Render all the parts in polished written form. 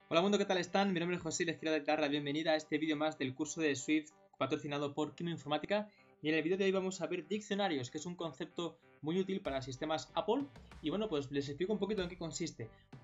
Hola mundo, ¿qué tal están? Mi nombre es José y les quiero dar la bienvenida a este vídeo más del curso de Swift patrocinado por Kimo Informática. Y en el vídeo de hoy vamos a ver diccionarios, que es un concepto muy útil para sistemas Apple. Y bueno, pues les explico un poquito en qué consiste.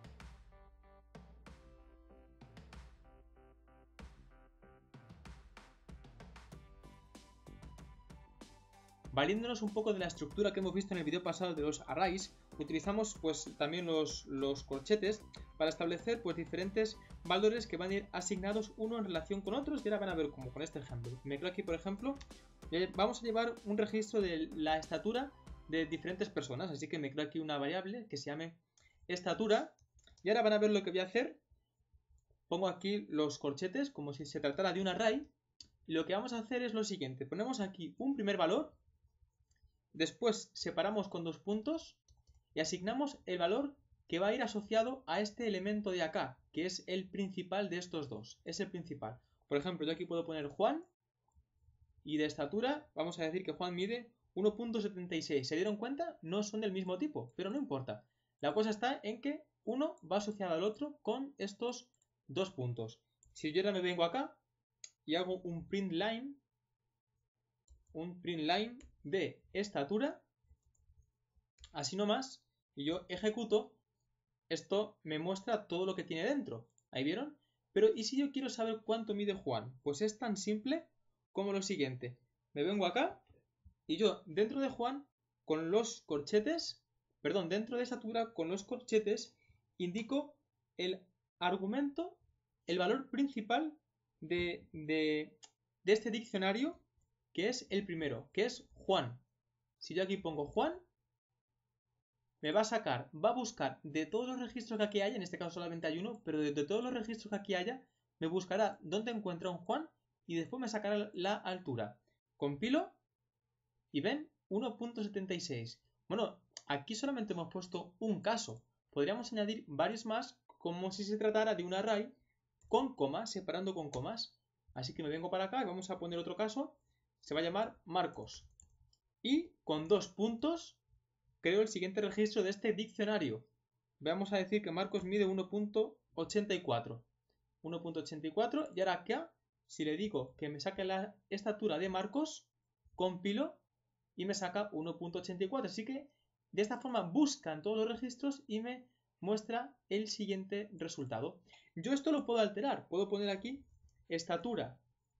Valiéndonos un poco de la estructura que hemos visto en el vídeo pasado de los arrays, utilizamos pues también los corchetes para establecer pues diferentes valores que van a ir asignados uno en relación con otros, y ahora van a ver como con este ejemplo. Me creo aquí, por ejemplo, vamos a llevar un registro de la estatura de diferentes personas, así que me creo aquí una variable que se llame estatura, y ahora van a ver lo que voy a hacer. Pongo aquí los corchetes como si se tratara de un array, y lo que vamos a hacer es lo siguiente: ponemos aquí un primer valor. Después separamos con dos puntos y asignamos el valor que va a ir asociado a este elemento de acá, que es el principal de estos dos. Es el principal. Por ejemplo, yo aquí puedo poner Juan y de estatura vamos a decir que Juan mide 1.76. ¿Se dieron cuenta? No son del mismo tipo, pero no importa. La cosa está en que uno va asociado al otro con estos dos puntos. Si yo ahora me vengo acá y hago un print line de estatura, así nomás, y yo ejecuto, esto me muestra todo lo que tiene dentro. ¿Ahí vieron? Pero ¿y si yo quiero saber cuánto mide Juan? Pues es tan simple como lo siguiente. Me vengo acá y yo dentro de Juan, con los corchetes, perdón, dentro de estatura, con los corchetes, indico el argumento, el valor principal de este diccionario, que es el primero, que es Juan. Si yo aquí pongo Juan, me va a sacar, va a buscar de todos los registros que aquí haya, en este caso solamente hay uno, pero de todos los registros que aquí haya, me buscará dónde encuentra un Juan y después me sacará la altura. Compilo y ven 1.76. Bueno, aquí solamente hemos puesto un caso. Podríamos añadir varios más, como si se tratara de un array con comas, separando con comas. Así que me vengo para acá y vamos a poner otro caso. Se va a llamar Marcos. Y con dos puntos creo el siguiente registro de este diccionario. Vamos a decir que Marcos mide 1.84. 1.84, y ahora acá, si le digo que me saque la estatura de Marcos, compilo y me saca 1.84. Así que de esta forma buscan todos los registros y me muestra el siguiente resultado. Yo esto lo puedo alterar. Puedo poner aquí estatura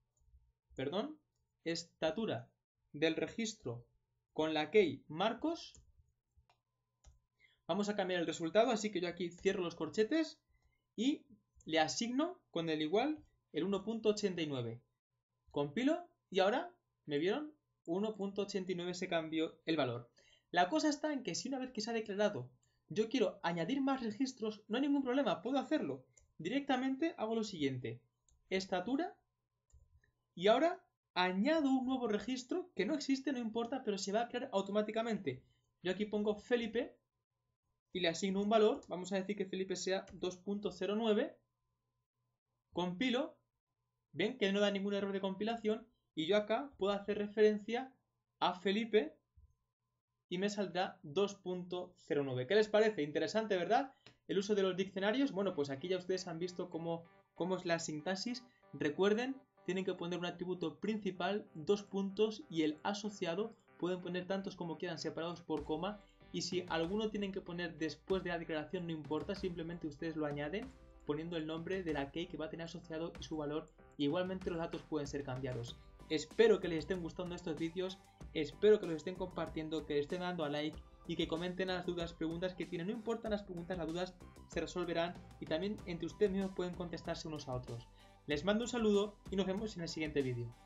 del registro con la key Marcos. Vamos a cambiar el resultado, así que yo aquí cierro los corchetes y le asigno con el igual el 1.89. Compilo y ahora, ¿me vieron? 1.89 se cambió el valor. La cosa está en que si una vez que se ha declarado yo quiero añadir más registros, no hay ningún problema, puedo hacerlo. Directamente hago lo siguiente: estatura, y ahora añado un nuevo registro que no existe, no importa, pero se va a crear automáticamente. Yo aquí pongo Felipe y le asigno un valor. Vamos a decir que Felipe sea 2.09. Compilo. Ven que no da ningún error de compilación. Y yo acá puedo hacer referencia a Felipe y me saldrá 2.09. ¿Qué les parece? Interesante, ¿verdad? El uso de los diccionarios. Bueno, pues aquí ya ustedes han visto cómo es la sintaxis. Recuerden, tienen que poner un atributo principal, dos puntos y el asociado. Pueden poner tantos como quieran separados por coma. Y si alguno tienen que poner después de la declaración, no importa, simplemente ustedes lo añaden poniendo el nombre de la key que va a tener asociado y su valor. Igualmente los datos pueden ser cambiados. Espero que les estén gustando estos vídeos, espero que los estén compartiendo, que les estén dando a like y que comenten las dudas, preguntas que tienen. No importan las preguntas, las dudas se resolverán y también entre ustedes mismos pueden contestarse unos a otros. Les mando un saludo y nos vemos en el siguiente vídeo.